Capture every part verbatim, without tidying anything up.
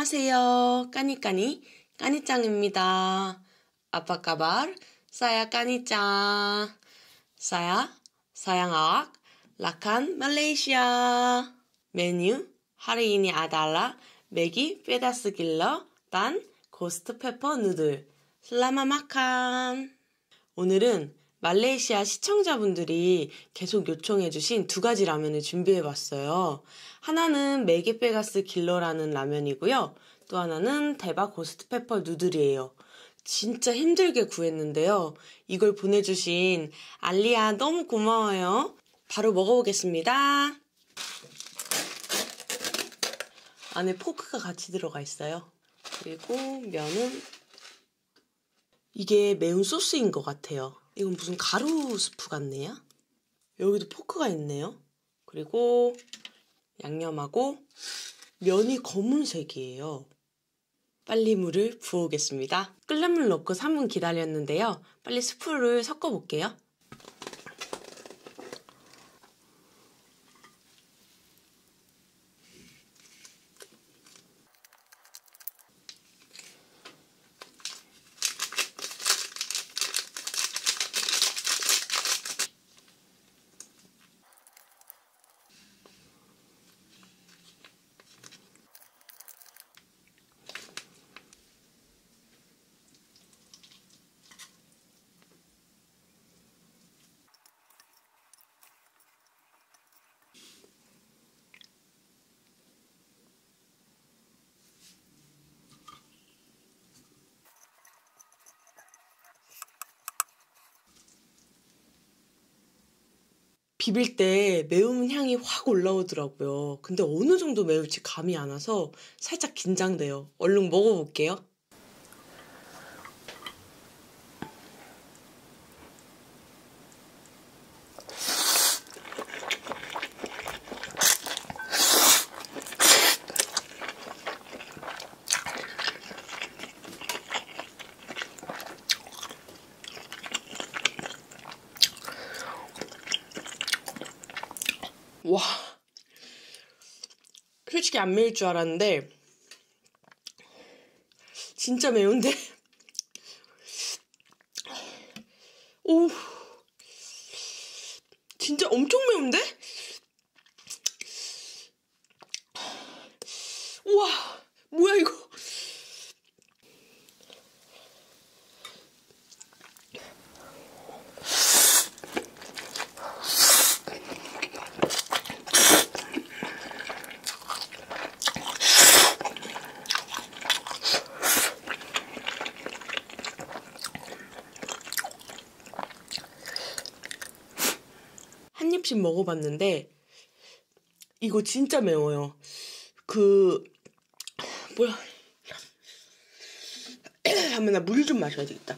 안녕하세요. 까니까니 까니짱입니다. Apa kabar? Saya 까니짱. Saya sayang awak Lakan Malaysia. Menu hari ini adalah Maggi pedas gila dan ghost pepper noodle. Selamat makan. 오늘은 말레이시아 시청자분들이 계속 요청해주신 두 가지 라면을 준비해봤어요. 하나는 매기 페가스 길러라는 라면이고요. 또 하나는 대박 고스트페퍼 누들이에요. 진짜 힘들게 구했는데요. 이걸 보내주신 알리야 너무 고마워요. 바로 먹어보겠습니다. 안에 포크가 같이 들어가 있어요. 그리고 면은 이게 매운 소스인 것 같아요. 이건 무슨 가루 스프 같네요. 여기도 포크가 있네요. 그리고 양념하고 면이 검은색이에요. 빨리 물을 부어오겠습니다. 끓는 물 넣고 삼 분 기다렸는데요. 빨리 스프를 섞어볼게요. 비빌 때 매운 향이 확 올라오더라고요. 근데 어느 정도 매울지 감이 안 와서 살짝 긴장돼요. 얼른 먹어볼게요. 와, 솔직히 안 매울 줄 알았는데 진짜 매운데? 오, 진짜 엄청 매운데? 우와, 뭐야 이거? 한 입씩 먹어봤는데 이거 진짜 매워요. 그 뭐야? 한번 나 물 좀 마셔야 되겠다.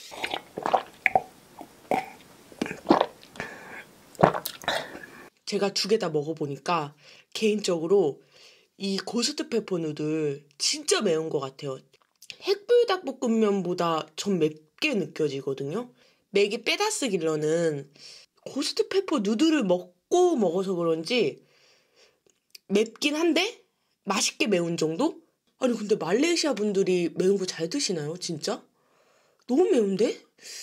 제가 두 개 다 먹어보니까 개인적으로 이 고스트페퍼 누들 진짜 매운 것 같아요. 핵불닭볶음면보다 전 맵게 느껴지거든요. 맥이 빼다스 길러는 고스트페퍼 누들을 먹고 먹어서 그런지 맵긴 한데 맛있게 매운 정도? 아니 근데 말레이시아 분들이 매운 거 잘 드시나요? 진짜? 너무 매운데?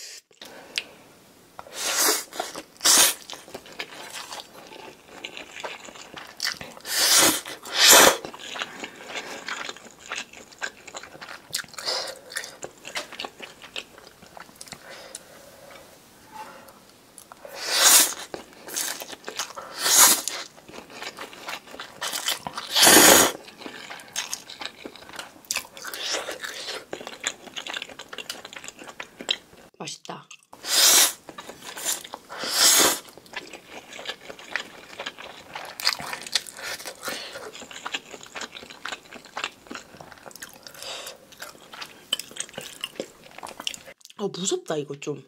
맛있다. 아, 무섭다 이거 좀.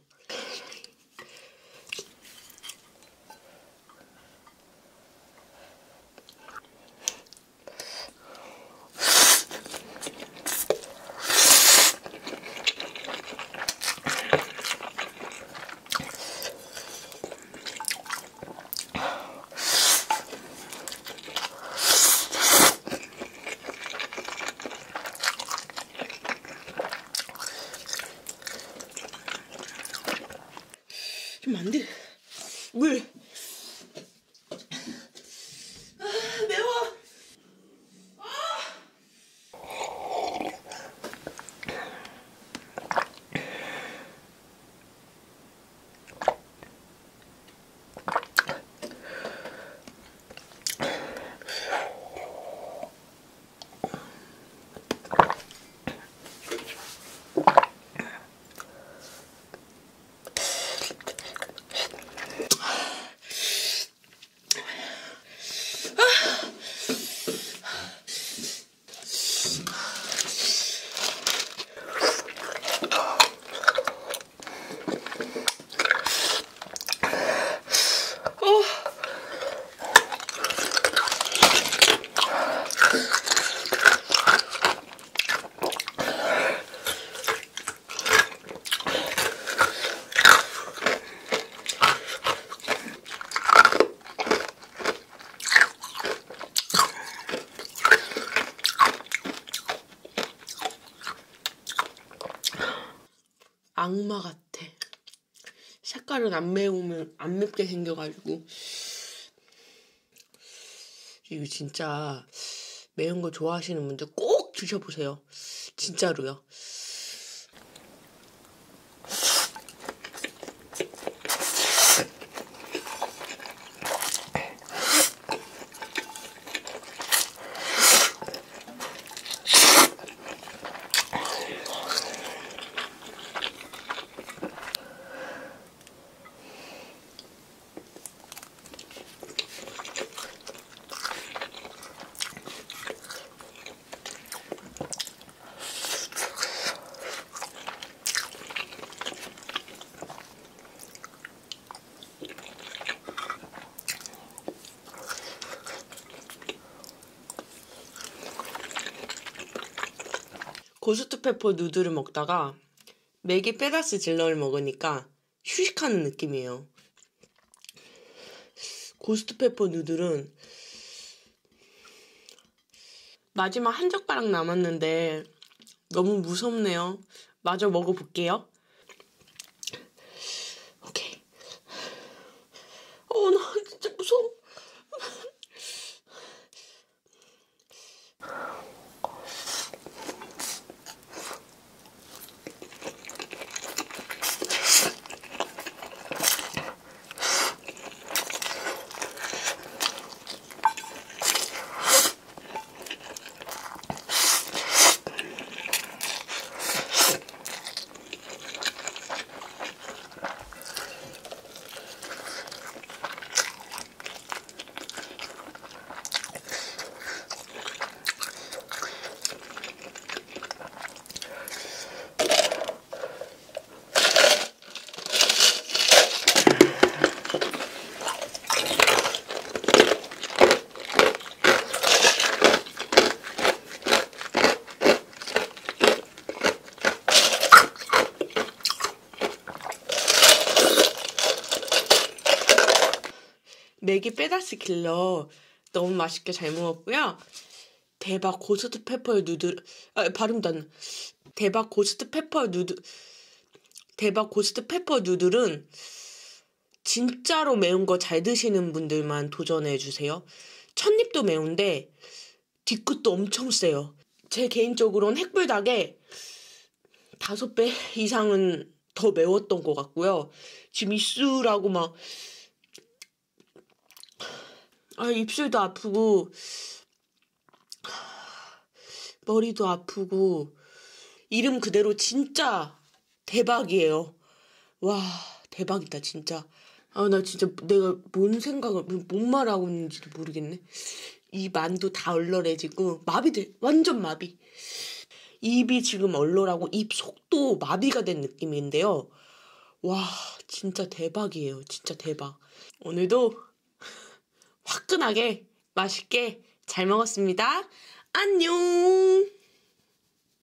안 돼. 물. 아, 매워. 악마 같아. 색깔은 안 매우면 안 맵게 생겨가지고. 이거 진짜 매운 거 좋아하시는 분들 꼭 드셔보세요. 진짜로요. 고스트페퍼 누들을 먹다가 맥기 페다스 질러를 먹으니까 휴식하는 느낌이에요. 고스트페퍼 누들은 마지막 한 젓가락 남았는데 너무 무섭네요. 마저 먹어볼게요. 오케이. 어, 나 진짜 무서워. 맥기 페다스 킬러 너무 맛있게 잘 먹었고요. 대박 고스트 페퍼 누들 아 발음도 안 나. 대박 고스트 페퍼 누들 대박 고스트 페퍼 누들은 진짜로 매운 거 잘 드시는 분들만 도전해 주세요. 첫입도 매운데 뒤끝도 엄청 세요. 제 개인적으로는 핵불닭에 다섯 배 이상은 더 매웠던 것 같고요. 지금 입술하고 막 아, 입술도 아프고 머리도 아프고 이름 그대로 진짜 대박이에요. 와, 대박이다 진짜. 아, 나 진짜 내가 뭔 생각을 뭔 말하고 있는지도 모르겠네. 이 만두 다 얼얼해지고 마비돼. 완전 마비. 입이 지금 얼얼하고 입 속도 마비가 된 느낌인데요. 와, 진짜 대박이에요. 진짜 대박. 오늘도 화끈하게 맛있게 잘 먹었습니다. 안녕.